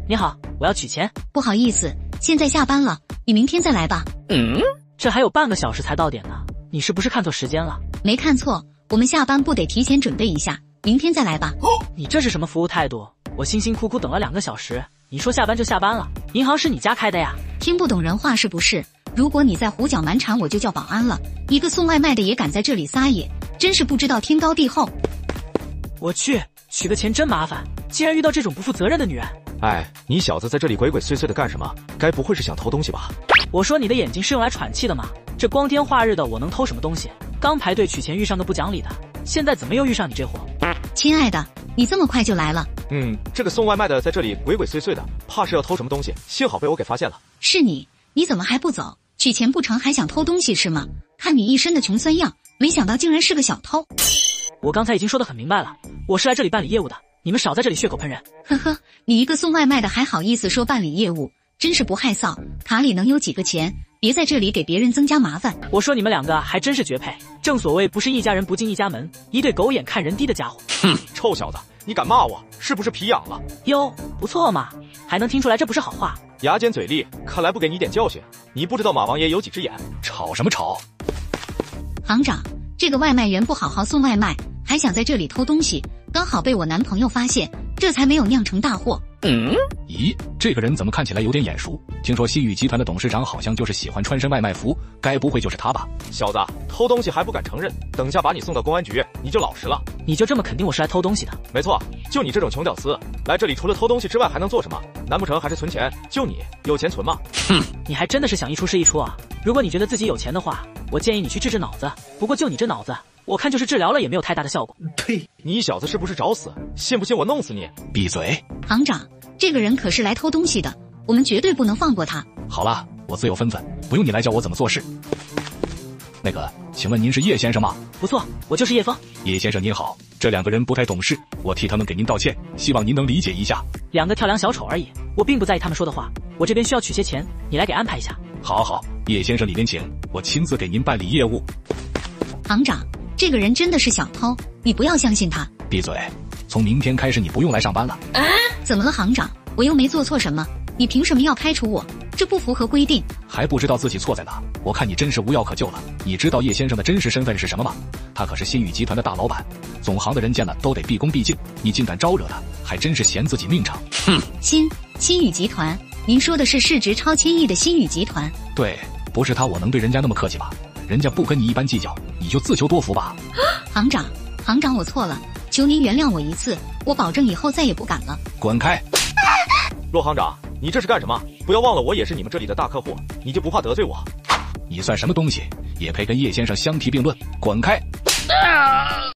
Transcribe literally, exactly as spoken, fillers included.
你好，我要取钱。 不好意思，现在下班了，你明天再来吧。 嗯，这还有半个小时才到点呢，你是不是看错时间了？ 没看错，我们下班不得提前准备一下，明天再来吧。 哦，你这是什么服务态度？我辛辛苦苦等了两个小时，你说下班就下班了？银行是你家开的呀？ 听不懂人话是不是？如果你再胡搅蛮缠，我就叫保安了。一个送外卖的也敢在这里撒野，真是不知道天高地厚。 我去，取个钱真麻烦，竟然遇到这种不负责任的女人。 哎，你小子在这里鬼鬼祟祟的干什么？该不会是想偷东西吧？ 我说你的眼睛是用来喘气的吗？这光天化日的，我能偷什么东西？刚排队取钱遇上个不讲理的，现在怎么又遇上你这货？ 亲爱的，你这么快就来了？ 嗯，这个送外卖的在这里鬼鬼祟祟的，怕是要偷什么东西，幸好被我给发现了。 是你，你怎么还不走？取钱不成还想偷东西是吗？看你一身的穷酸样，没想到竟然是个小偷。 我刚才已经说得很明白了，我是来这里办理业务的，你们少在这里血口喷人。 呵呵，你一个送外卖的还好意思说办理业务，真是不害臊。卡里能有几个钱？别在这里给别人增加麻烦。 我说你们两个还真是绝配，正所谓不是一家人不进一家门，一对狗眼看人低的家伙。 哼，臭小子，你敢骂我，是不是皮痒了？ 哟，不错嘛，还能听出来这不是好话。 牙尖嘴利，看来不给你点教训，你不知道马王爷有几只眼。 吵什么吵？ 行长，这个外卖员不好好送外卖，还想在这里偷东西，刚好被我男朋友发现，这才没有酿成大祸。 嗯，咦，这个人怎么看起来有点眼熟？听说新宇集团的董事长好像就是喜欢穿身外卖服，该不会就是他吧？ 小子，偷东西还不敢承认，等下把你送到公安局，你就老实了。 你就这么肯定我是来偷东西的？ 没错，就你这种穷屌丝，来这里除了偷东西之外还能做什么？难不成还是存钱？就你有钱存吗？ 哼， 你还真的是想一出是一出啊！如果你觉得自己有钱的话，我建议你去治治脑子。不过就你这脑子，我看就是治疗了也没有太大的效果。 呸！你小子是不是找死？信不信我弄死你？ 闭嘴！ 行长，这个人可是来偷东西的，我们绝对不能放过他。 好了，我自有分寸，不用你来教我怎么做事。那个，请问您是叶先生吗？ 不错，我就是叶枫。 叶先生您好，这两个人不太懂事，我替他们给您道歉，希望您能理解一下。 两个跳梁小丑而已，我并不在意他们说的话，我这边需要取些钱，你来给安排一下。 好好，叶先生里边请，我亲自给您办理业务。 行长，这个人真的是小偷，你不要相信他。 闭嘴！从明天开始你不用来上班了。 啊？怎么了行长？我又没做错什么，你凭什么要开除我？这不符合规定。 还不知道自己错在哪？我看你真是无药可救了。你知道叶先生的真实身份是什么吗？他可是新宇集团的大老板，总行的人见了都得毕恭毕敬，你竟敢招惹他，还真是嫌自己命长。哼！ 新新宇集团，您说的是市值超千亿的新宇集团？ 对，不是他我能对人家那么客气吧？人家不跟你一般计较，你就自求多福吧。 行长，行长，我错了，求您原谅我一次，我保证以后再也不敢了。 滚开！ 骆行长，你这是干什么？不要忘了我也是你们这里的大客户，你就不怕得罪我？ 你算什么东西，也配跟叶先生相提并论？滚开！